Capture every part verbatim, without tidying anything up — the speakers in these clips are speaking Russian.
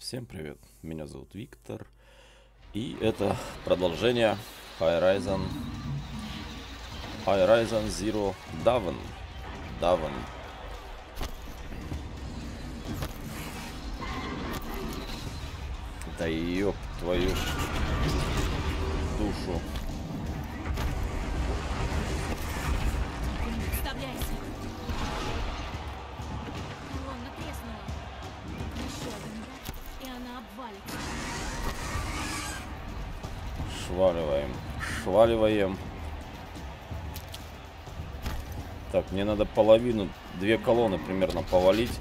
Всем привет, меня зовут Виктор, и это продолжение Horizon Horizon Zero Dawn. Dawn. Да ёб твою душу. Шваливаем, шваливаем. Так, мне надо половину, две колонны примерно повалить.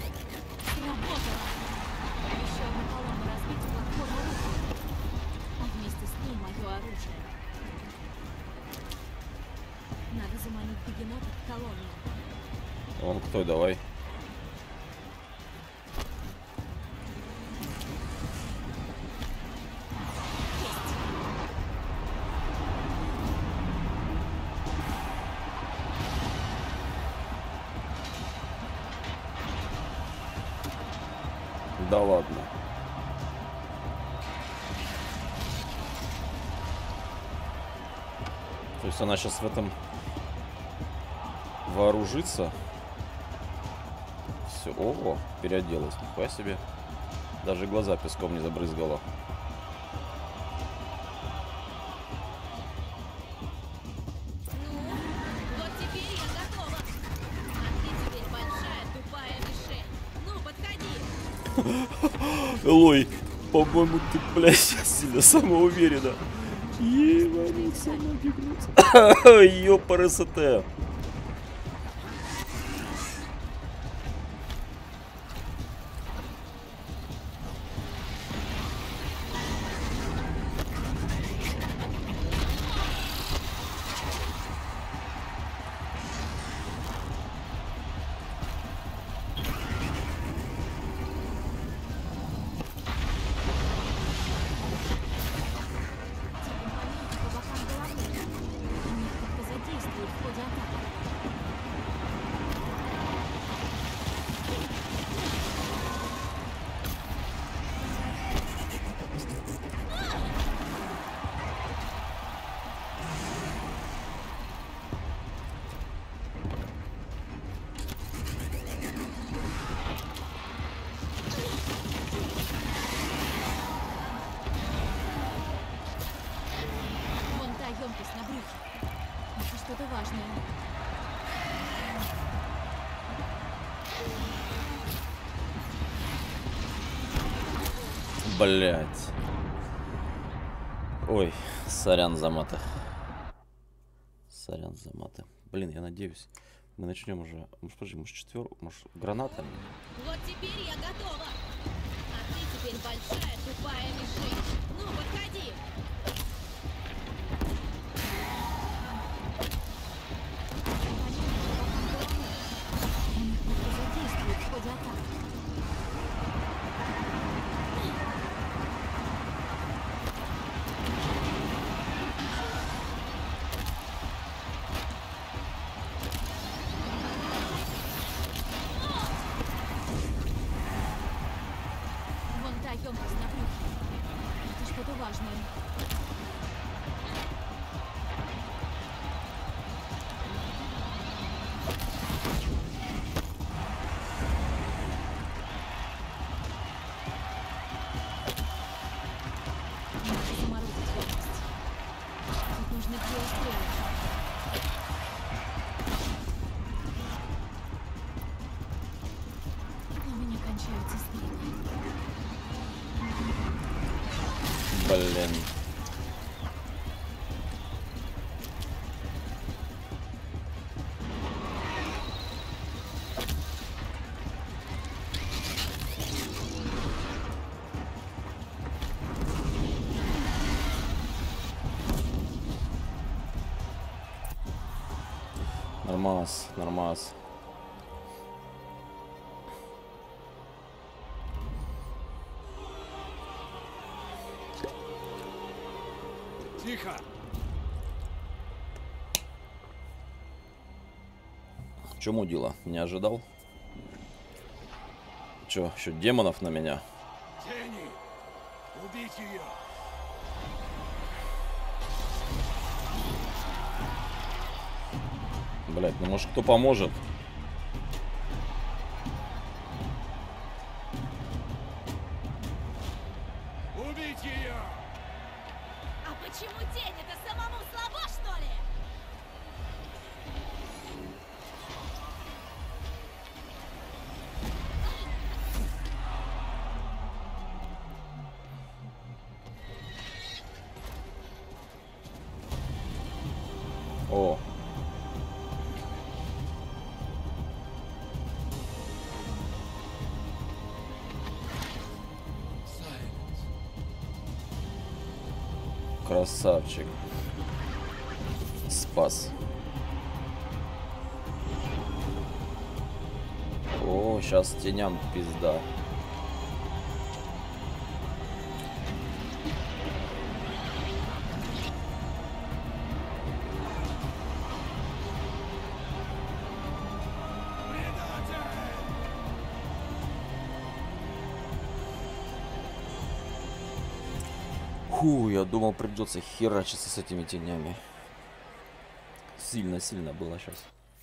Надо заманить бегемота в колонию. Он кто, давай. Да ладно. То есть она сейчас в этом вооружится. Все, ого, переоделась. Нихуя себе. Даже глаза песком не забрызгала. Ну, вот теперь я готова. А ты теперь большая тупая мишень. Ну, подходи. Элой, по-моему, ты, блядь, сильно самоуверенно. Ебануться, ноги гнутся. Ёпарасоте. Вон та емкость на брюхе. Это что-то важное. Блять. Ой, сорян за маты. Сорян за маты. Блин, я надеюсь, мы начнем уже. Может, подожди, может, четвер, может, гранатами? Вот теперь я готова. А ты теперь большая тупая мишень. Ну, подходи. Задействует в ходе атаки. Вон та емкость на брюхе. Это что-то важное. Надо заморозить емкость. Тут нужны биострелы. У меня кончаются стрелы. Блин. Нормас, нормас. Тихо! Чё мудила? Не ожидал? Чё, еще демонов на меня? Тени! Убить ее! Блять, ну может кто поможет? Убить ее! А почему тень? Это самому слабо, что ли? О. Красавчик. Спас. О, сейчас теням пизда. Фу, я думал, придется херачиться с этими тенями. Сильно-сильно было сейчас.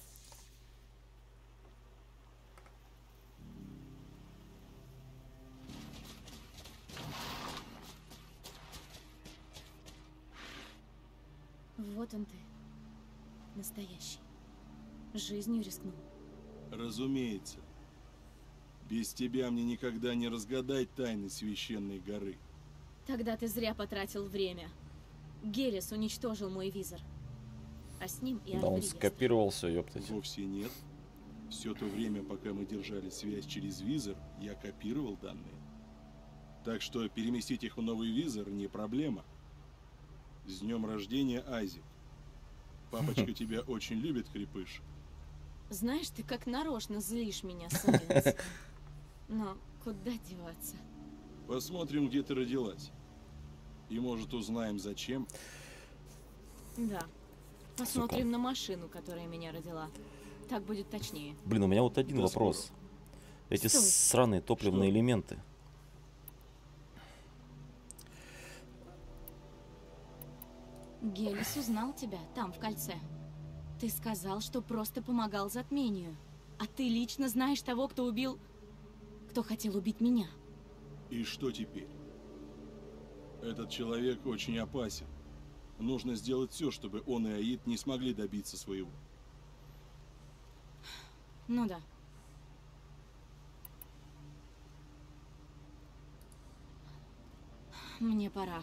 Вот он ты. Настоящий. Жизнью рискнул. Разумеется. Без тебя мне никогда не разгадать тайны священной горы. Тогда ты зря потратил время. Гелис уничтожил мой визор. А с ним и Да он Альфриест. скопировал все, ёптать. Вовсе нет. Все то время, пока мы держали связь через визор, я копировал данные. Так что переместить их в новый визор не проблема. С днем рождения, Айзек. Папочка тебя очень любит, крепыш. Знаешь, ты как нарочно злишь меня, Солинец. Но куда деваться? Посмотрим, где ты родилась. И, может, узнаем, зачем. Да. Посмотрим на машину, которая меня родила. Так будет точнее. Блин, у меня вот один Да, вопрос. Эти Стой. сраные топливные Что? элементы. Гелис узнал тебя там, в кольце. Ты сказал, что просто помогал затмению. А ты лично знаешь того, кто убил... Кто хотел убить меня. И что теперь? Этот человек очень опасен. Нужно сделать все, чтобы он и Аид не смогли добиться своего. Ну да. Мне пора.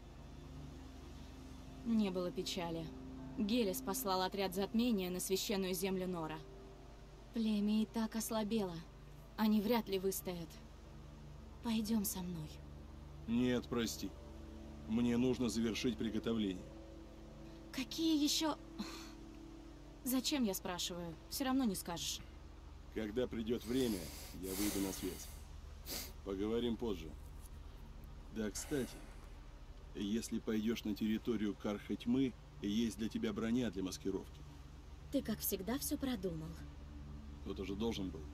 Не было печали. Гелис послал отряд затмения на священную землю Нора. Племя и так ослабело. Они вряд ли выстоят. Пойдем со мной. Нет, прости. Мне нужно завершить приготовление. Какие еще... Зачем, я спрашиваю? Все равно не скажешь. Когда придет время, я выйду на связь. Поговорим позже. Да, кстати, если пойдешь на территорию Карха Тьмы, есть для тебя броня для маскировки. Ты, как всегда, все продумал. Кто-то же должен был.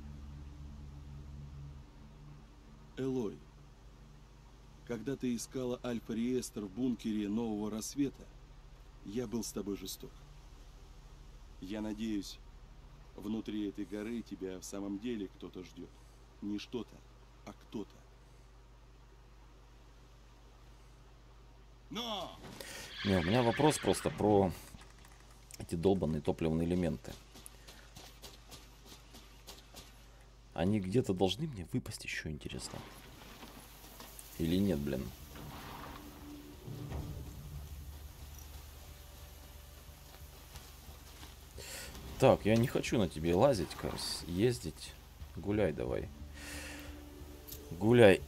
Элой, когда ты искала Альфа-Риэстер в бункере Нового Рассвета, я был с тобой жесток. Я надеюсь, внутри этой горы тебя в самом деле кто-то ждет. Не что-то, а кто-то. Но! Не, у меня вопрос просто про эти долбанные топливные элементы. Они где-то должны мне выпасть еще, интересно. Или нет, блин? Так, я не хочу на тебе лазить, Карс. Ездить. Гуляй давай. Гуляй.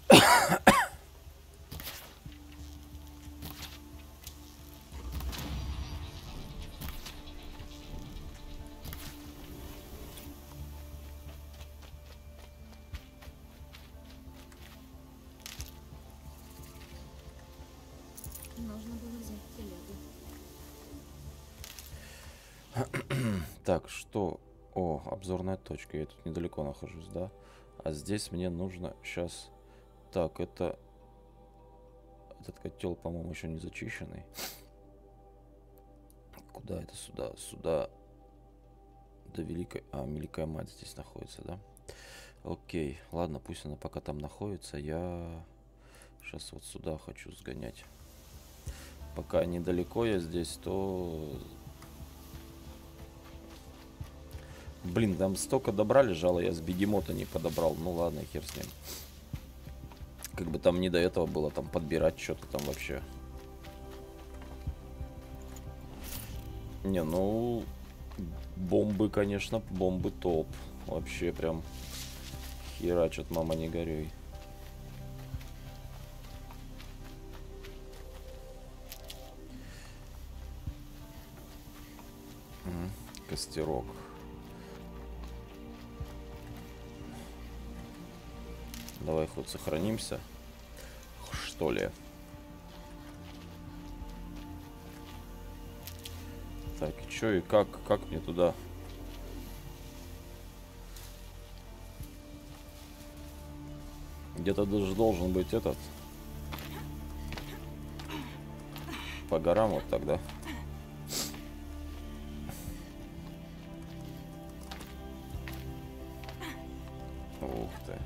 Нужно было взять телегу. Так, что? О, обзорная точка. Я тут недалеко нахожусь, да? А здесь мне нужно сейчас... Так, это... Этот котел, по-моему, еще не зачищенный. Куда это? Сюда. Сюда. До Великой... А, Великая Мать здесь находится, да? Окей. Ладно, пусть она пока там находится. Я сейчас вот сюда хочу сгонять. Пока недалеко я здесь, то... Блин, там столько добра лежало, я с бегемота не подобрал. Ну ладно, хер с ним. Как бы там не до этого было, там подбирать что-то там вообще. Не, ну... Бомбы, конечно, бомбы топ. Вообще прям... Херачат, мама, не горюй. Костерок. Давай хоть сохранимся, что ли. Так, и чё, и как, как мне туда? Где-то даже должен быть этот. По горам вот тогда. Ух ты.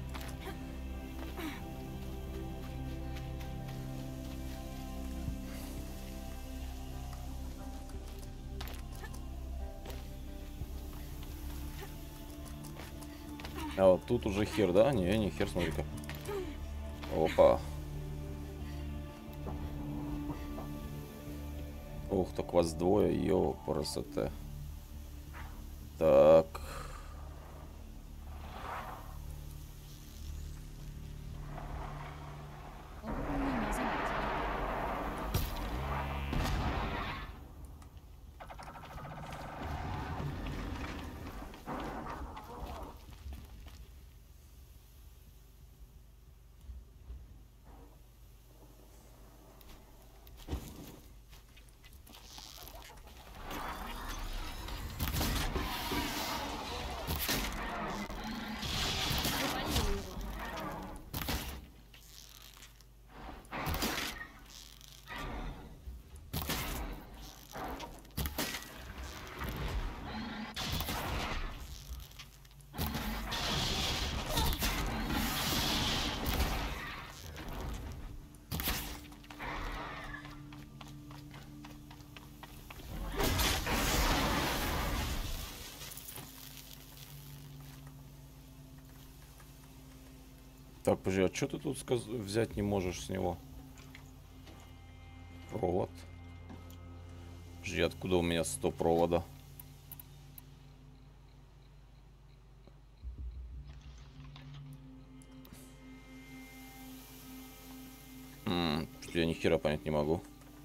А вот тут уже хер, да? Не, не хер, смотри-ка. Опа. Ух, так вас двое, ё, красота. Так. Так, подожди, а что ты тут сказ... взять не можешь с него? Провод. Подожди, откуда у меня сто провода? М-м, я ни хера понять не могу.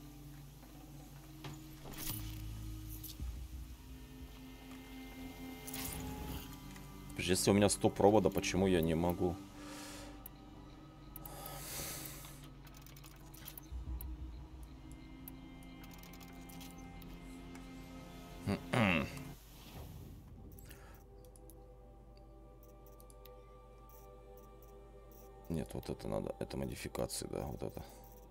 Подожди, если у меня сто провода, почему я не могу? Нет, вот это надо, это модификации, да, вот это.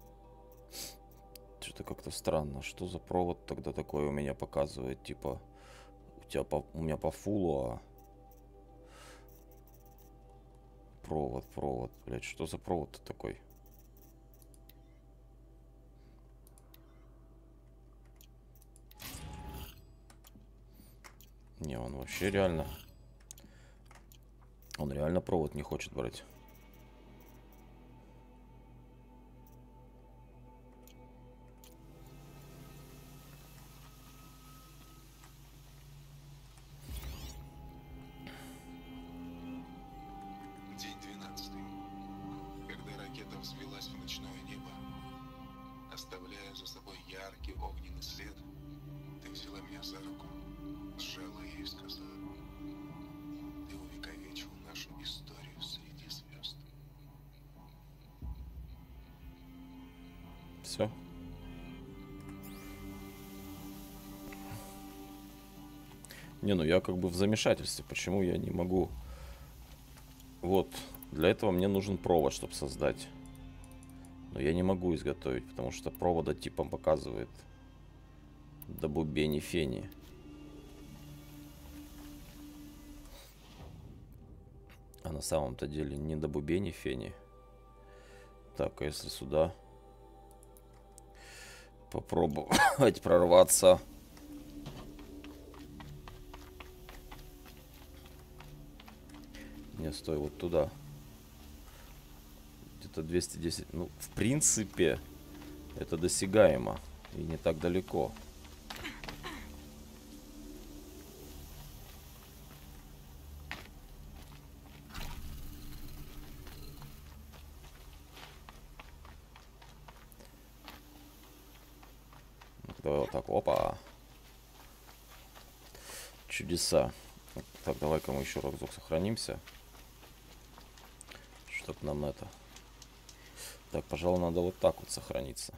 Что-то как-то странно, что за провод тогда такой у меня показывает, типа, у тебя по, у меня по фулу, а провод, провод, блядь, что за провод-то такой? Не, он вообще реально, он реально провод не хочет брать. Все. Не, ну я как бы в замешательстве. Почему я не могу? Вот. Для этого мне нужен провод, чтобы создать. Но я не могу изготовить, потому что провода типом показывает добубени фени. А на самом-то деле не добубени фени. Так, а если сюда попробовать прорваться? Не, стой, вот туда. Где-то двести десять. Ну, в принципе, это досягаемо. И не так далеко. Давай вот так, опа. Чудеса. Так, давай-ка мы еще разок сохранимся. Чтоб нам это... Так, пожалуй, надо вот так вот сохраниться.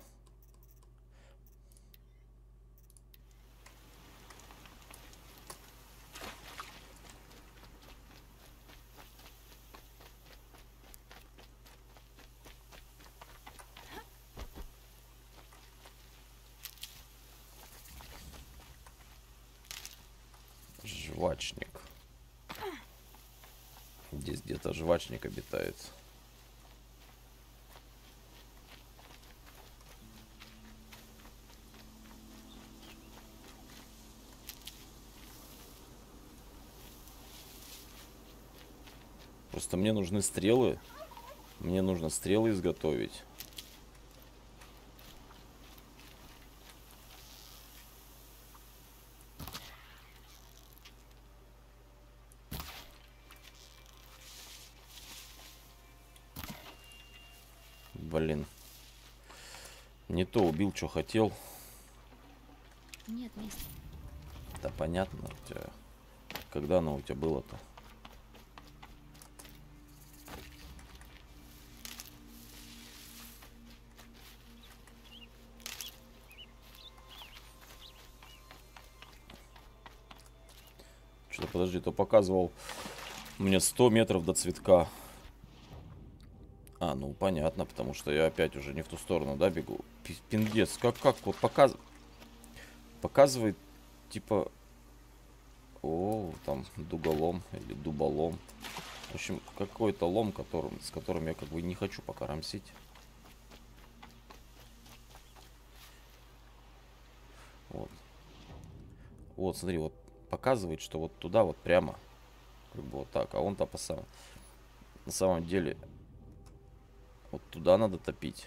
Жвачник. Здесь где-то жвачник обитает. Просто мне нужны стрелы. Мне нужно стрелы изготовить. Блин. Не то убил, что хотел. Нет места. Да понятно. У тебя... Когда оно у тебя было-то? Что-то, подожди, то показывал мне сто метров до цветка. А, ну понятно, потому что я опять уже не в ту сторону, да, бегу. Пиндец, как, как вот показ... показывает, типа... О, там дуголом или дуболом. В общем, какой-то лом, которым, с которым я как бы не хочу пока рамсить. Вот. Вот, смотри, вот показывает, что вот туда вот прямо. Как бы вот так. А он-то по самому... На самом деле... Вот туда надо топить.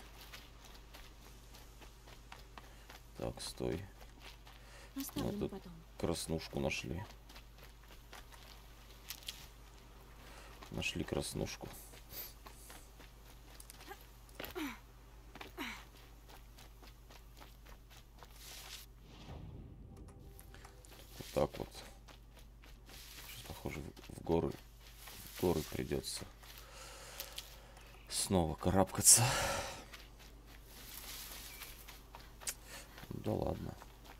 Так, стой. Оставлю Мы на тут потом. краснушку нашли. Нашли краснушку. Вот так вот. Сейчас, похоже, в горы, в горы придется снова карабкаться. Да ладно.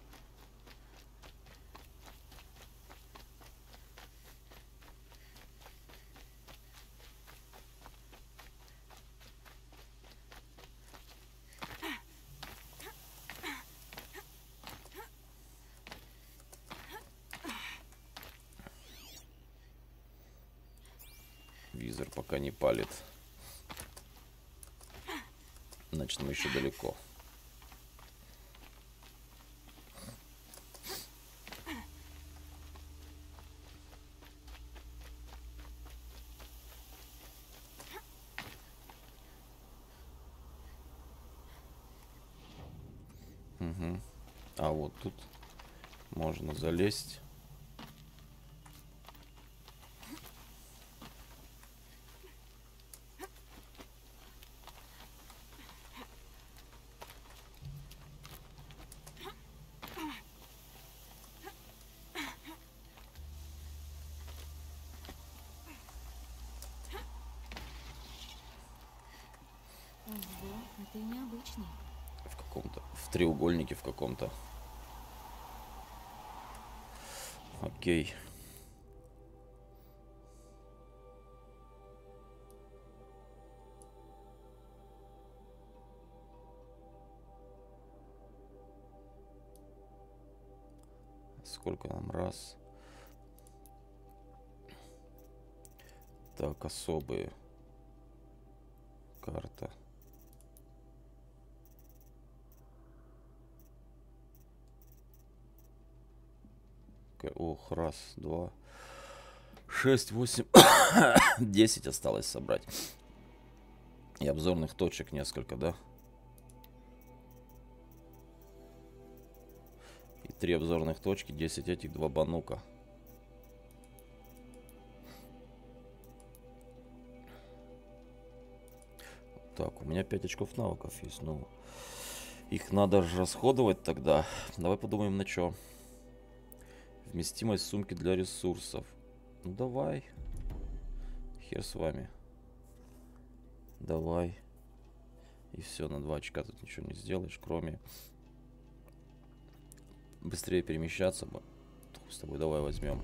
Визор пока не палит. Значит, мы еще далеко. Угу. А вот тут можно залезть. Ого, а ты необычный. В каком-то, в треугольнике в каком-то. Окей. сколько нам? Раз. Так, особые. Карта. Ох, раз, два, шесть, восемь, десять осталось собрать. И обзорных точек несколько, да? И три обзорных точки, десять этих, два банука. Так, у меня пять очков навыков есть, ну, их надо же расходовать тогда. Давай подумаем, на что. Вместимость сумки для ресурсов. Ну, давай. Хер с вами. Давай. И все, на два очка тут ничего не сделаешь, кроме быстрее перемещаться бы. С тобой давай возьмем.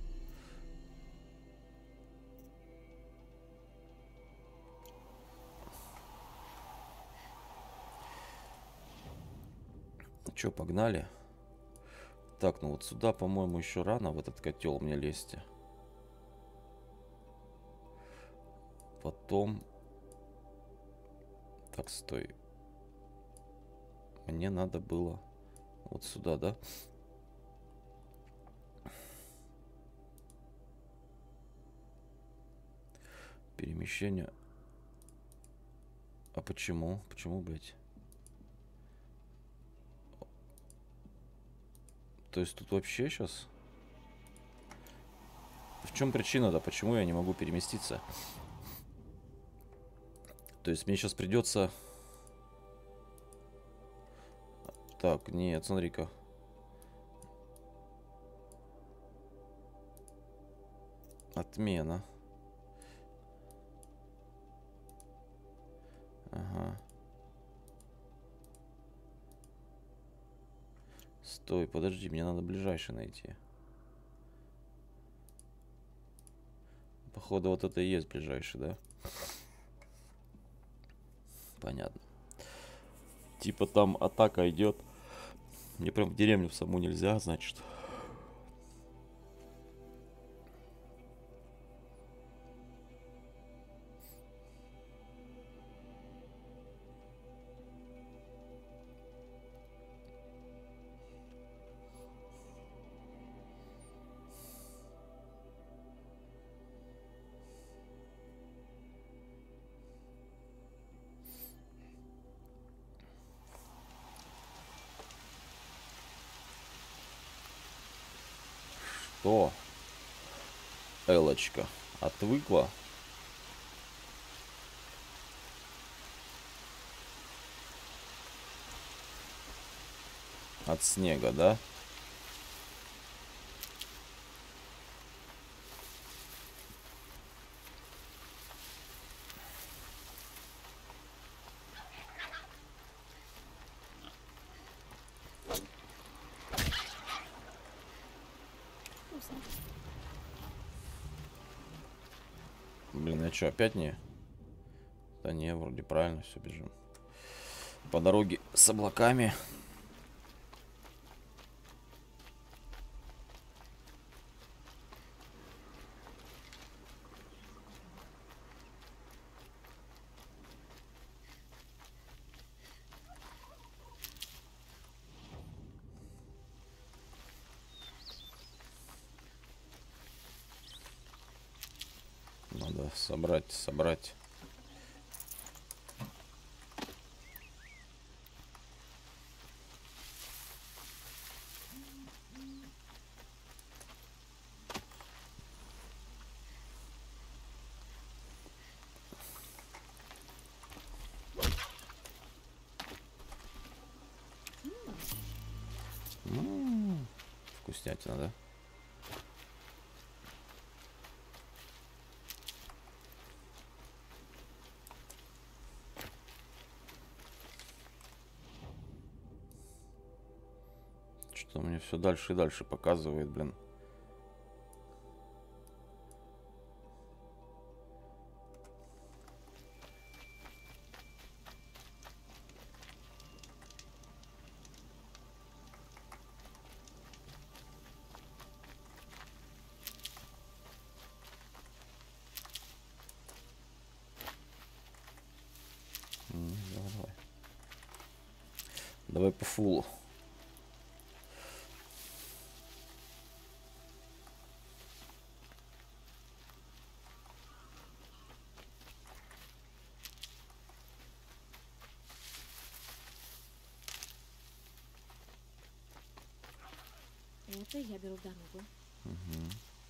Че, погнали? Так, ну вот сюда, по-моему, еще рано в этот котел мне лезть. Потом... Так, стой. Мне надо было вот сюда, да? Перемещение. А почему? Почему, блядь? То есть тут вообще сейчас... В чем причина-то? Почему я не могу переместиться? То есть мне сейчас придется... Так, нет, смотри-ка. Отмена. Ага. Стой, подожди, мне надо ближайший найти. Походу, вот это и есть ближайший, да? Понятно. Типа там атака идет. Мне прям в деревню в саму нельзя, значит. Что? Элочка, отвыкла? От снега, да? Блин, а что, опять не? Да не, вроде правильно все, бежим. По дороге с облаками. Надо собрать, собрать. М-м-м, вкуснятина, да? Что мне все дальше и дальше показывает, блин. Давай по фулу. Это я беру дорогу. Угу.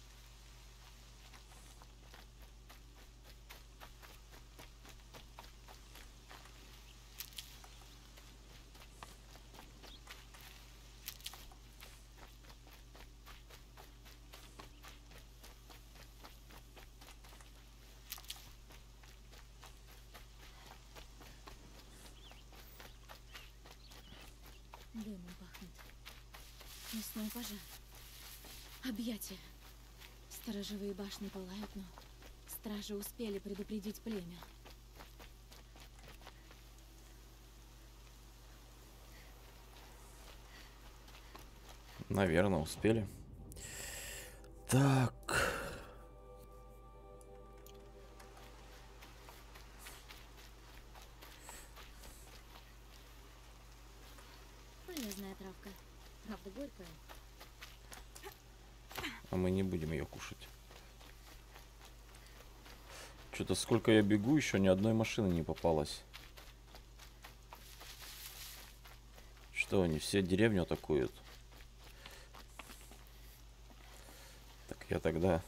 Дымом пахнет. Лесной пожар. Объятия. Сторожевые башни пылают, но стражи успели предупредить племя. Наверное, успели. Так. Полезная травка. Правда, горькая. А мы не будем ее кушать. Что-то сколько я бегу, еще ни одной машины не попалось. Что они все деревню атакуют? Так я тогда...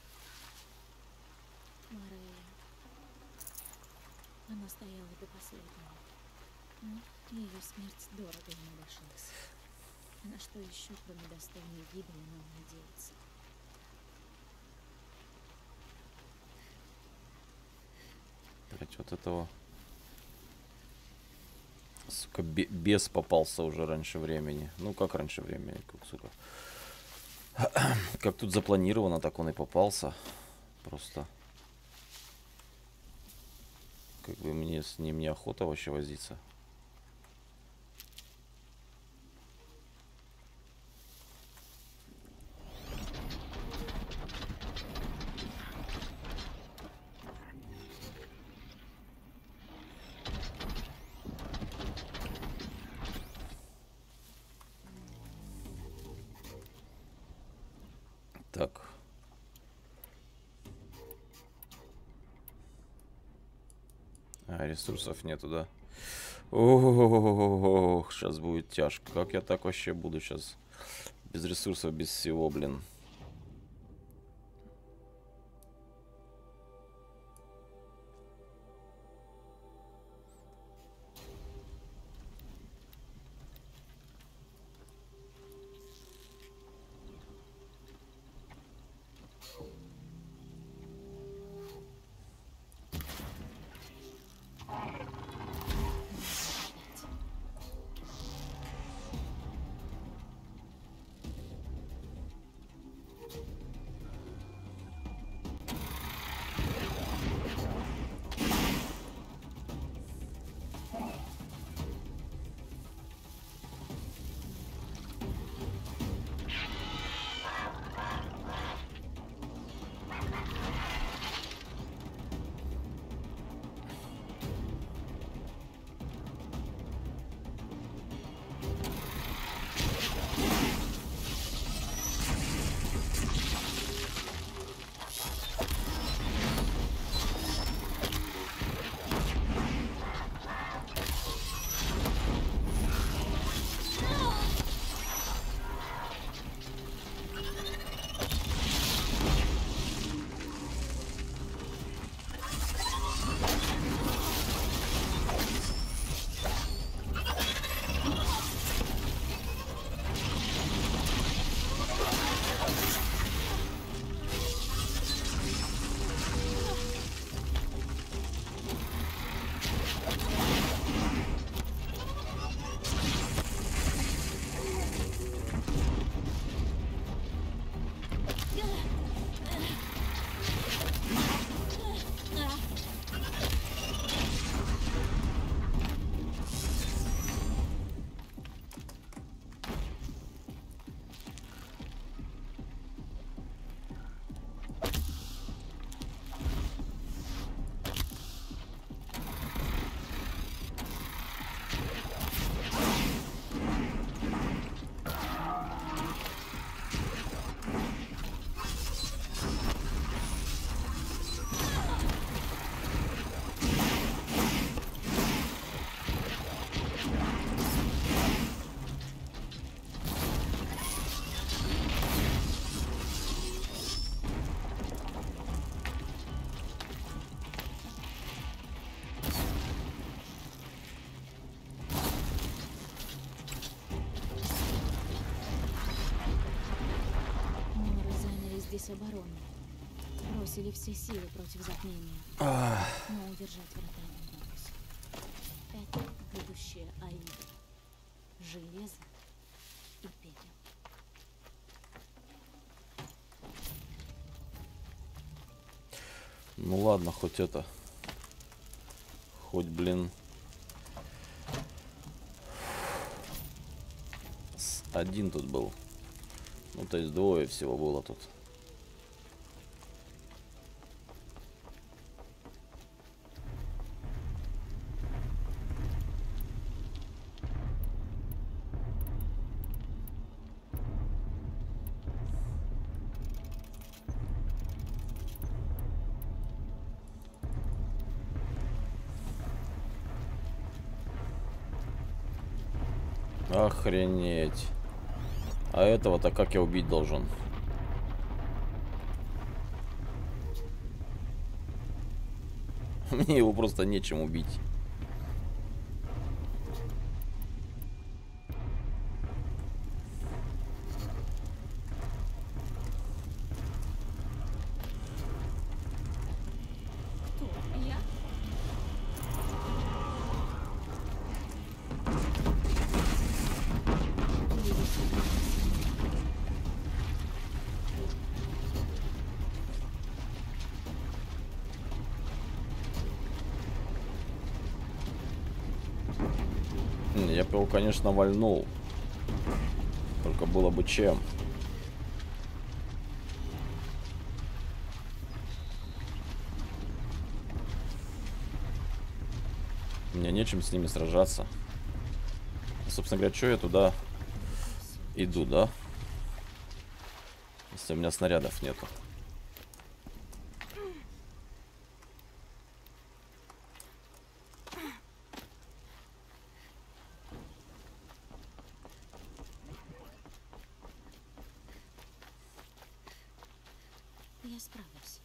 Морея. Она стояла до последнего. Но ее смерть дорого ему обошлась. На что еще, кроме достойной гибели, нам надеяться? Блять, вот этого... Сука, бе- бес попался уже раньше времени. Ну, как раньше времени, как, сука. Как тут запланировано, так он и попался. Просто... Как бы мне с ним неохота вообще возиться. Так. А, ресурсов нету, да? Ох, сейчас будет тяжко. Как я так вообще буду сейчас без ресурсов, без всего, блин. занялись обороной. Бросили все силы против затмения. Ах. Но удержать врата не удалось. Это будущее Аида. Железо и пепел. Ну ладно, хоть это. Хоть, блин. Один тут был. Ну, то есть двое всего было тут. Охренеть. А этого-то как я убить должен? Мне его просто нечем убить. Кто? Я? Я бы его, конечно, вальнул. Только было бы чем. Мне нечем с ними сражаться. Собственно говоря, что я туда иду, да? Если у меня снарядов нету. Я справлюсь.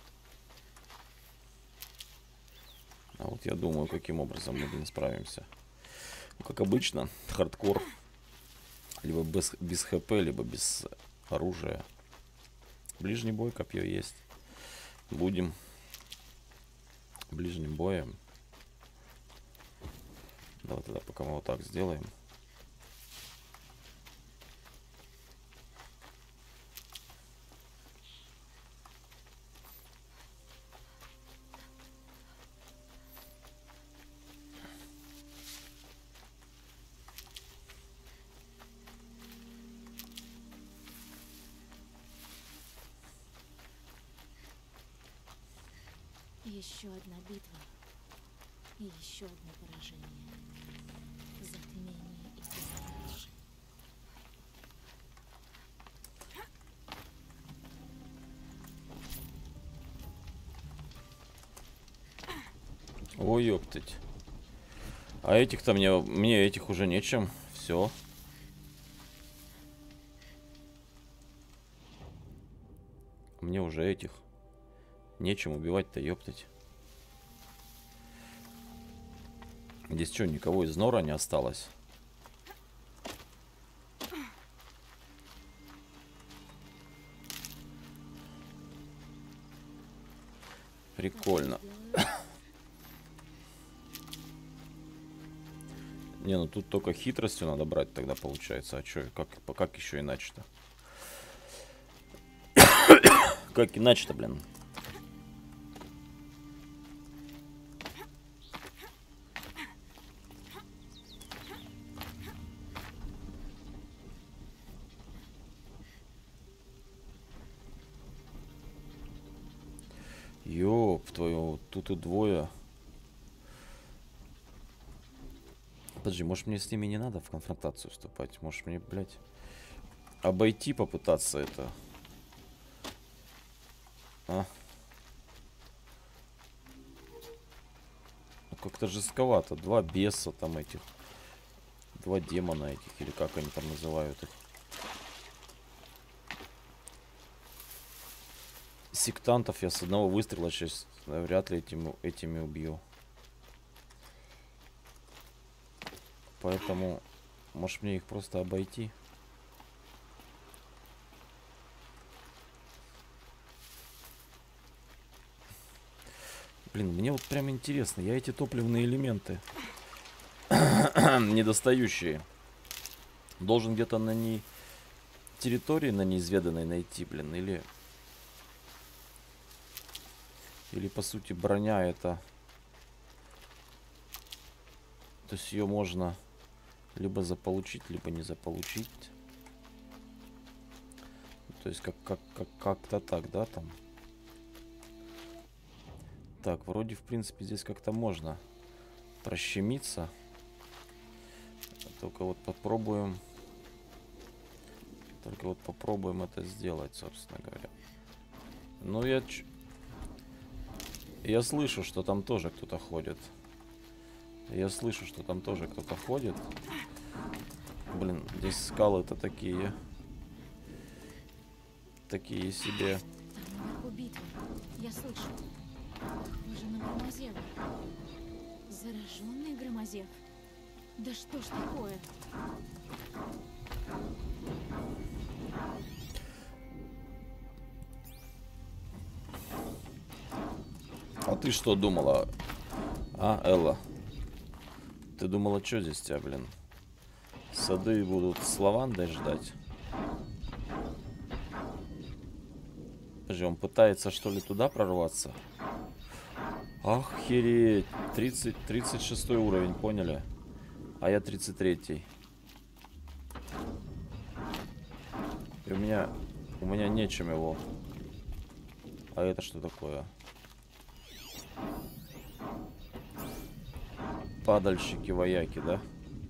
А вот я думаю, каким образом мы, блин, справимся. Ну, как обычно, хардкор. Либо без, без хп, либо без оружия. Ближний бой, копье есть. Будем ближним боем. Давай тогда пока мы вот так сделаем. Еще одна битва. И еще одно поражение. Затмение и финиш. Ой, ёптыть. А этих-то мне, мне этих уже нечем. Все. Мне уже этих нечем убивать-то, ёптать. Здесь что, никого из Нора не осталось? Прикольно. Не, ну тут только хитростью надо брать тогда получается. А чё, как, как еще иначе-то? Как иначе-то, блин? Ёп твою, тут и двое. Подожди, может мне с ними не надо в конфронтацию вступать? Может мне, блядь, обойти попытаться это? А? Ну, как-то жестковато. Два беса там этих. Два демона этих, или как они там называют их. Сектантов я с одного выстрела сейчас вряд ли этим, этими убью. Поэтому, может мне их просто обойти? Блин, мне вот прям интересно. Я эти топливные элементы недостающие должен где-то на ней территории, на неизведанной найти, блин, или... Или, по сути, броня это... То есть ее можно либо заполучить, либо не заполучить. То есть как, как, как, как-то так, да, там. Так, вроде, в принципе, здесь как-то можно прощемиться. Только вот попробуем... Только вот попробуем это сделать, собственно говоря. Ну, я... Ч... Я слышу, что там тоже кто-то ходит. Я слышу, что там тоже кто-то ходит. Блин, здесь скалы-то такие. Такие себе. Там наверху битва. Я слышу. Похоже на Громозева. Зараженный Громозев. Да что ж такое? А ты что думала? А, Элла? Ты думала, что здесь тебя, блин? Сады будут с лавандой ждать? Подожди, он пытается, что ли, туда прорваться? Охереть! тридцать, тридцать шестой уровень, поняли? А я тридцать третий. И у меня... У меня нечем его. А это что такое? Падальщики-вояки, да?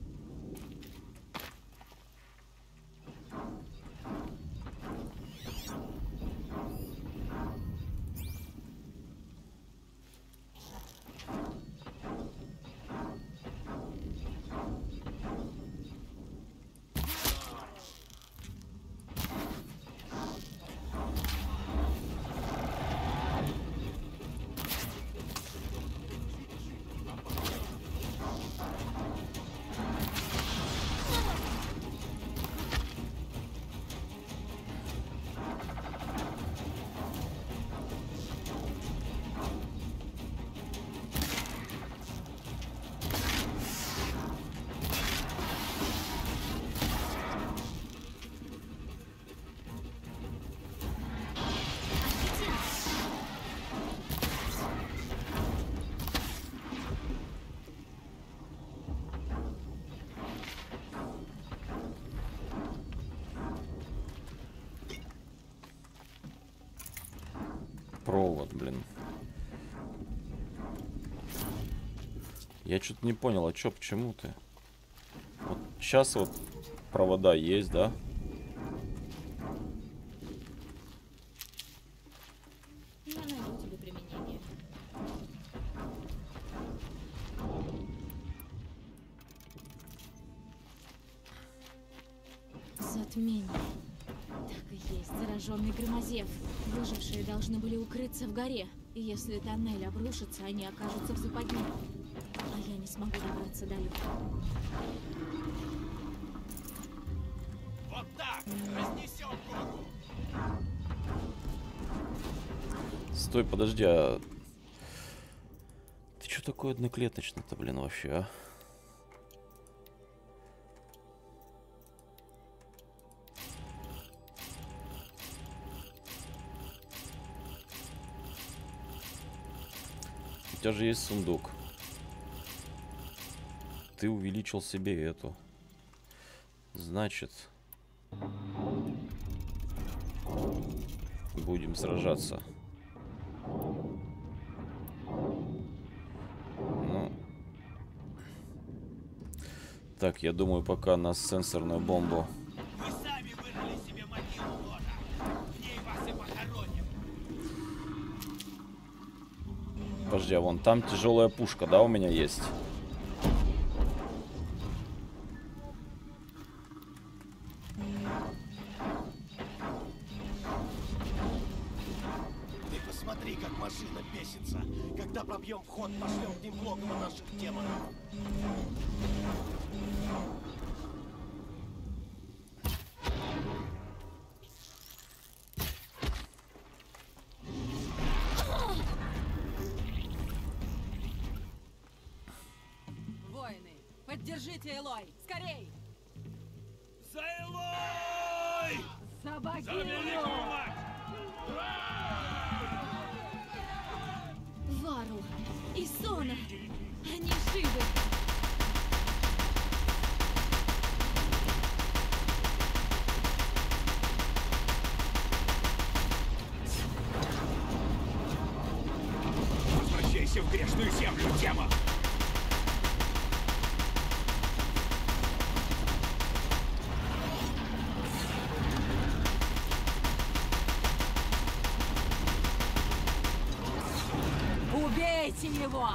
Провод, блин. Я что-то не понял, а чё, почему ты? Вот сейчас вот провода есть, да? Я найду тебе применение. Затмение. Так и есть, зараженный Громозев. Выжившие должны были укрыться в горе. И если тоннель обрушится, они окажутся в западне. А я не смогу добраться до люка. Вот так! Разнесем гору! Стой, подожди, а... Ты что такой одноклеточный-то, блин, вообще, а? У тебя же есть сундук. Ты увеличил себе эту. Значит, будем сражаться. Ну. Так, я думаю, пока нас сенсорную бомбу. Вы сами вырыли себе могилу, Лора. В ней вас и похороним. Подожди, а вон там тяжелая пушка, да, у меня есть? Ты посмотри, как машина бесится. Когда пробьем вход, пошлем к ним в логово наших демонов. Держите, Элой! Скорей! За Элой! За За великую богиню! мать! Вару и Сона! Они живы! Возвращайся в грешную землю, демон! Убейте его!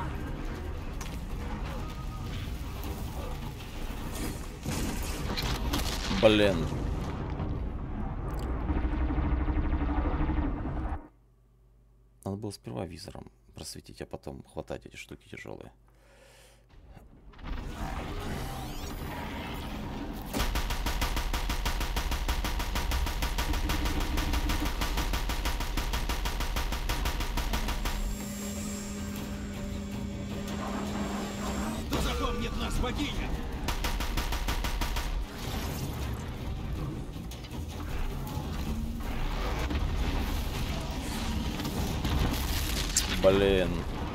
Блин. Надо было сперва визором просветить, а потом хватать эти штуки тяжелые. Да запомнит нас богиня! Блин.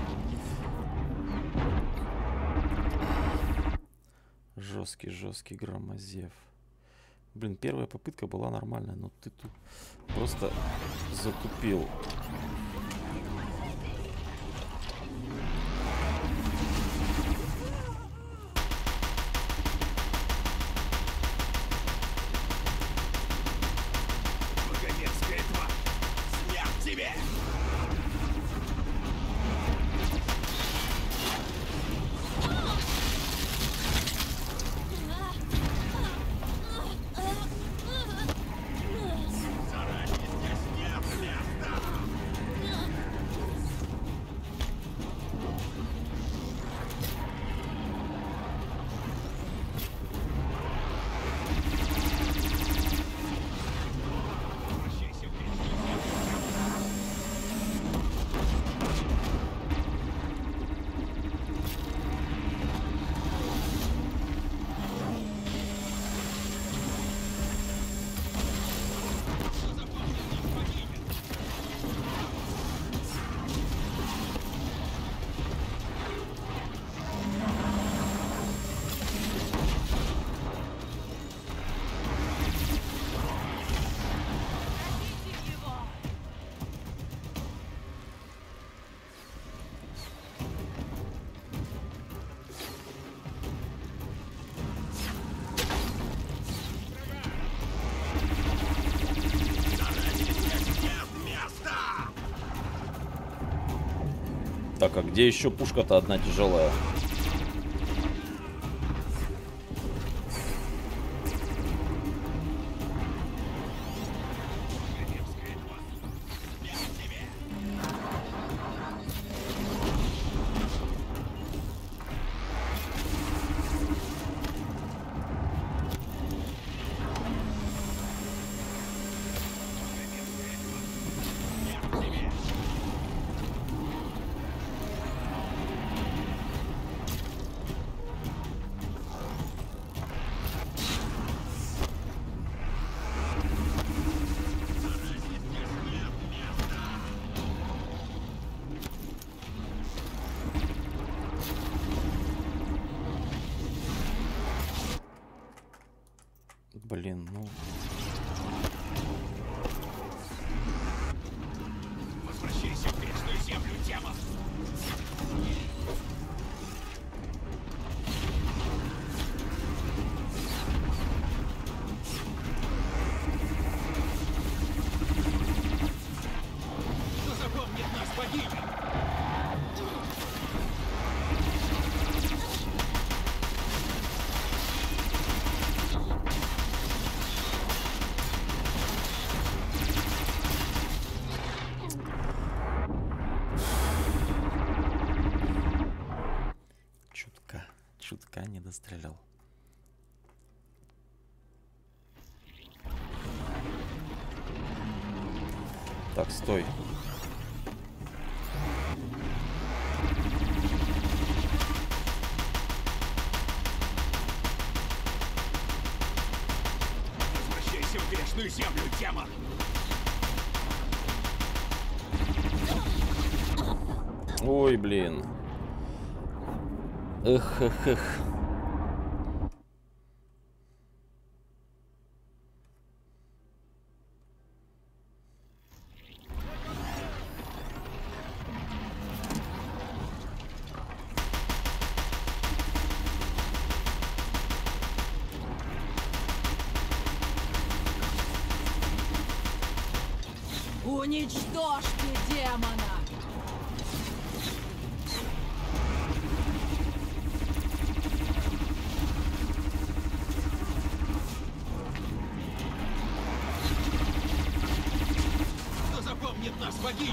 Жесткий, жесткий громозев. Блин, первая попытка была нормальная, но ты тут просто затупил. Богомерзкая тварь! Смерть тебе! Так, а где еще пушка-то одна тяжелая? Блин, ну... Возвращайся в грешную землю, демон! Да запомнит нас богиня! Чутка, чутка не дострелял. Так, стой. грешную землю, демон! Ой, блин. Эх, эх, эх. Уничтожьте демона! Кто запомнит нас, богиня?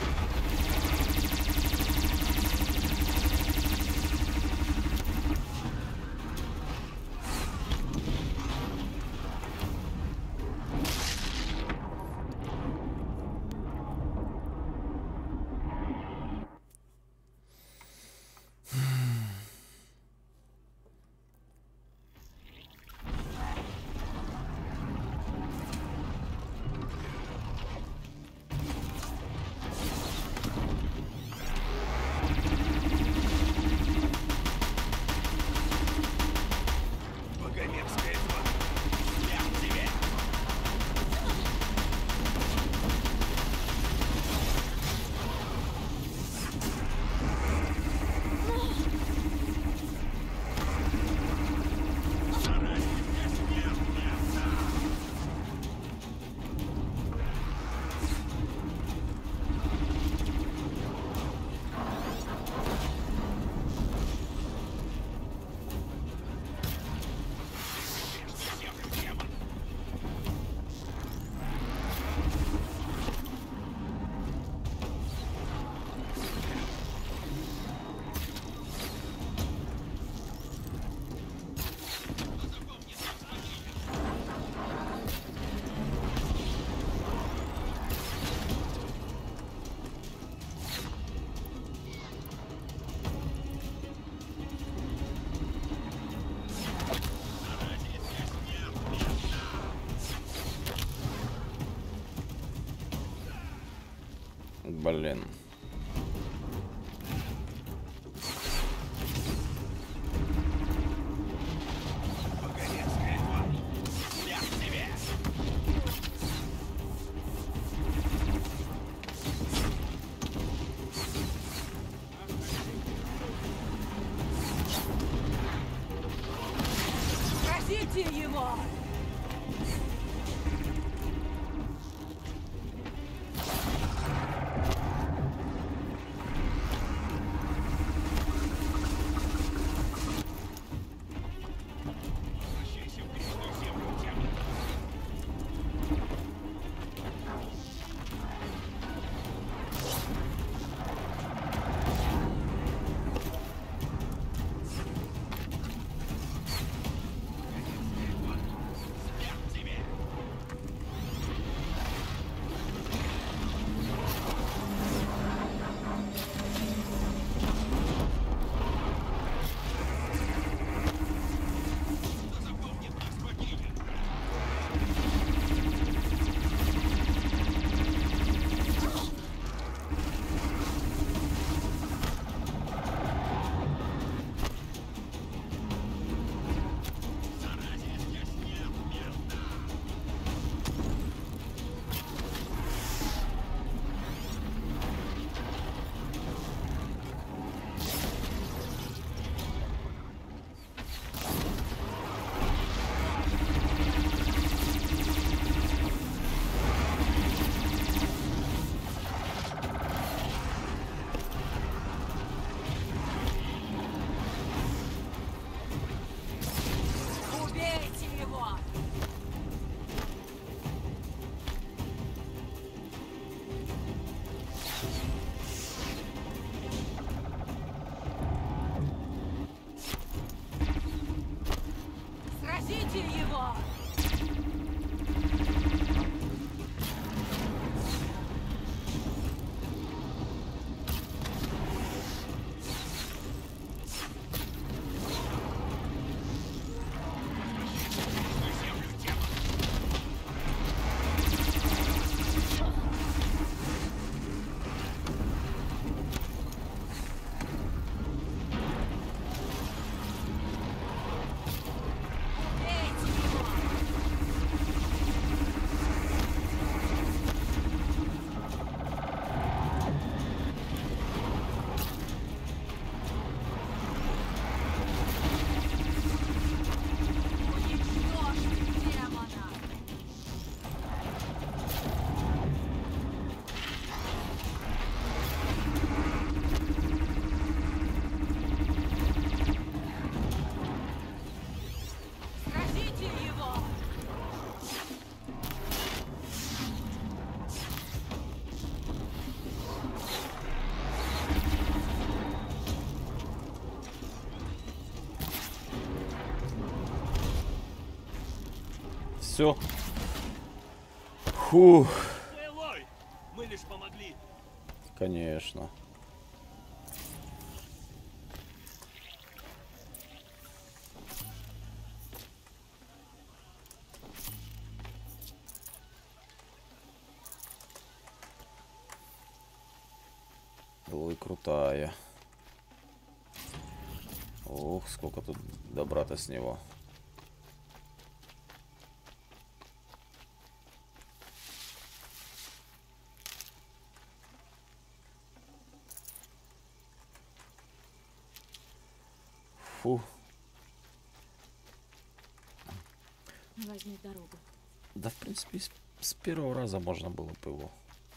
Богомерзкая тварь! Смерть тебе! Блин. Богомерзкая тварь! Смерть тебе! Спасите его! Возвращайся в грешную землю, демон! все. Фух. Элой! Мы лишь помогли. Конечно. Ой, крутая. Ох, сколько тут добра-то с него. Фу. Возьми дорогу. Да, в принципе, с, с первого раза можно было бы его.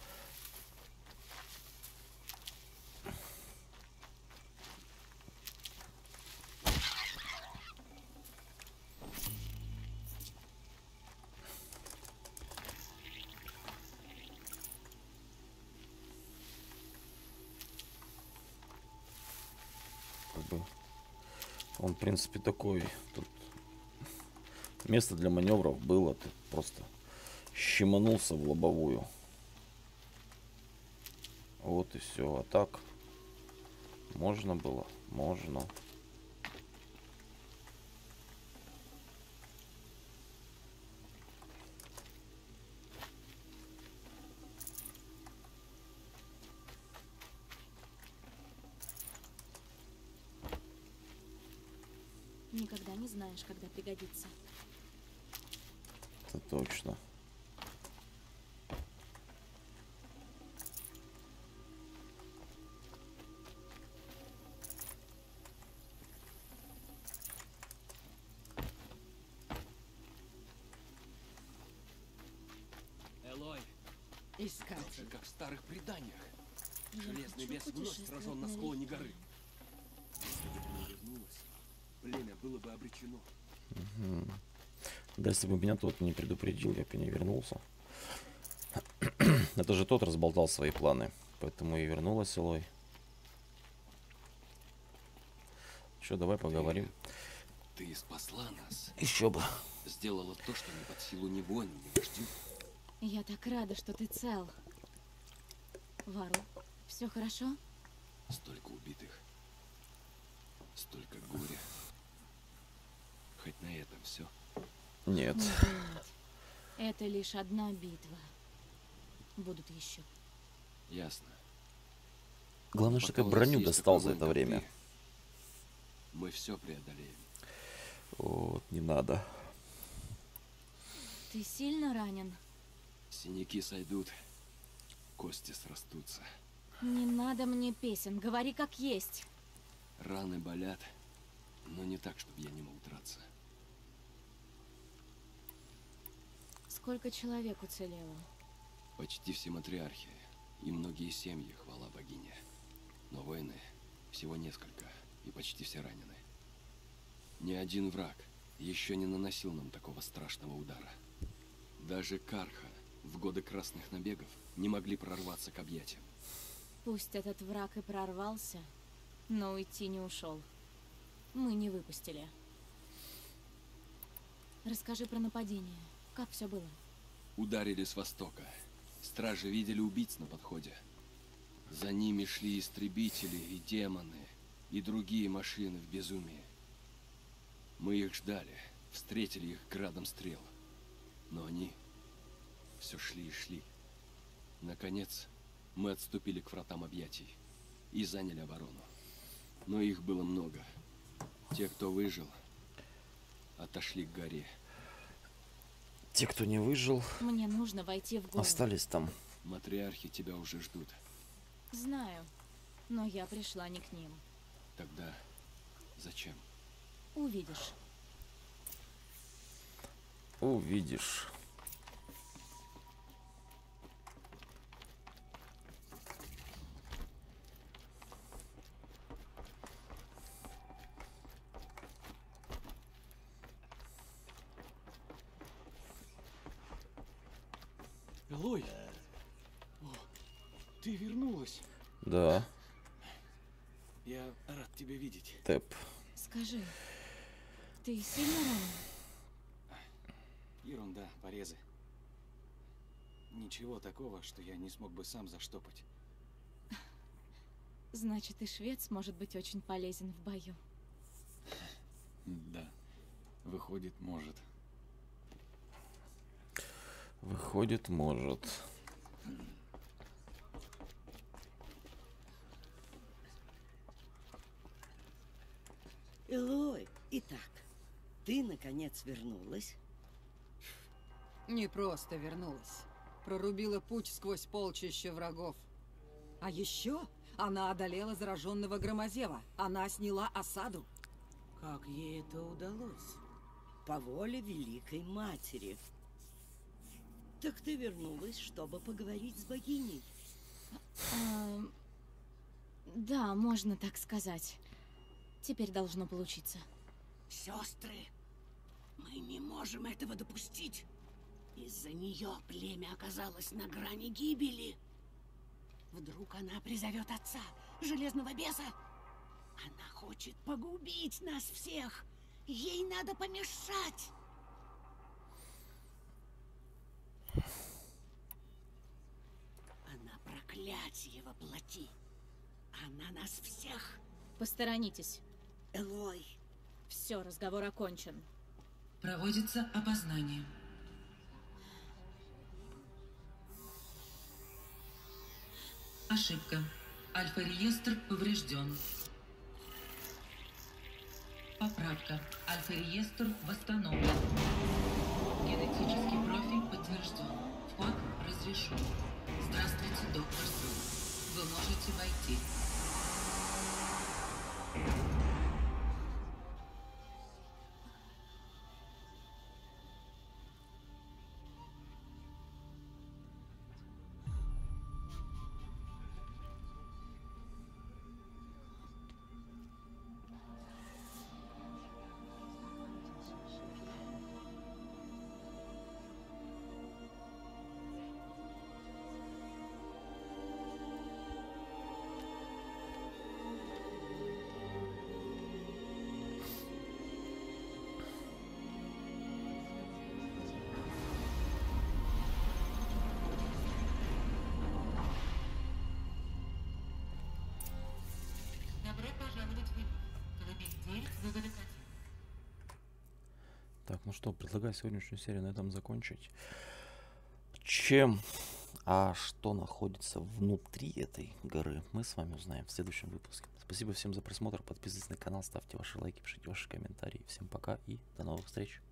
Как бы он, в принципе, такой. Тут место для маневров было. Тут просто щеманулся в лобовую. Вот и все. А так можно было? Можно. Никогда не знаешь, когда пригодится. Это точно. Элой, Искатель. как в старых преданиях. Я Железный хочу бес вновь путешествовать сражен на склоне налегке. горы. Если бы ты не вернулась, племя было бы обречено. Да, если бы меня тот не предупредил, я бы не вернулся. Это же тот разболтал свои планы. Поэтому и вернулась Элой. Че, давай поговорим. Ты спасла нас. Еще бы. Сделала то, что не под силу ни воину, ни вождю. Я так рада, что ты цел. Вару, все хорошо? Столько убитых. Столько горя. Хоть на этом все. Нет. Нет. Это лишь одна битва. Будут еще. Ясно. Главное, что ты Пока у нас броню есть достал такой за это воин, как время. ты, мы все преодолеем. Вот, не надо. Ты сильно ранен? Синяки сойдут, кости срастутся. Не надо мне песен, говори как есть. Раны болят, но не так, чтобы я не мог драться. Сколько человек уцелело? Почти все матриархи и многие семьи, хвала богине. Но воины всего несколько, и почти все ранены. Ни один враг еще не наносил нам такого страшного удара. Даже Карха в годы красных набегов не могли прорваться к объятиям. Пусть этот враг и прорвался, но уйти не ушел. Мы не выпустили. Расскажи про нападение. Как все было? Ударили с востока. Стражи видели убийц на подходе. За ними шли истребители и демоны, и другие машины в безумии. Мы их ждали, встретили их градом стрел. Но они все шли и шли. Наконец, мы отступили к вратам объятий и заняли оборону. Но их было много. Те, кто выжил, отошли к горе. Те, кто не выжил, Мне нужно войти в город. остались там. Матриархи тебя уже ждут. Знаю, но я пришла не к ним. Тогда зачем? Увидишь. Увидишь. Элой! О, ты вернулась. Да, Я рад тебя видеть. Тэп. Скажи, ты сильно ранен? Ерунда, порезы. Ничего такого, что я не смог бы сам заштопать. Значит, и швед сможет быть очень полезен в бою. Да, выходит, может. Выходит, может. Элой, итак, ты наконец вернулась? Не просто вернулась. Прорубила путь сквозь полчища врагов. А еще она одолела зараженного Громозева. Она сняла осаду. Как ей это удалось? По воле Великой Матери. Так ты вернулась, чтобы поговорить с богиней? Эм, да, можно так сказать. Теперь должно получиться. Сестры, мы не можем этого допустить. Из-за нее племя оказалось на грани гибели. Вдруг она призовет отца, железного беса? Она хочет погубить нас всех. Ей надо помешать. Она проклятие воплоти. Она нас всех. Посторонитесь. Элой. Все, разговор окончен. Проводится опознание. Ошибка. Альфа-реестр поврежден. Поправка. Альфа-реестр восстановлен. Генетический профиль подтвержден. Вход разрешен. Здравствуйте, доктор Су. Вы можете войти. Так, ну что, предлагаю сегодняшнюю серию на этом закончить. Чем, а что находится внутри этой горы, мы с вами узнаем в следующем выпуске. Спасибо всем за просмотр, подписывайтесь на канал, ставьте ваши лайки, пишите ваши комментарии. Всем пока и до новых встреч.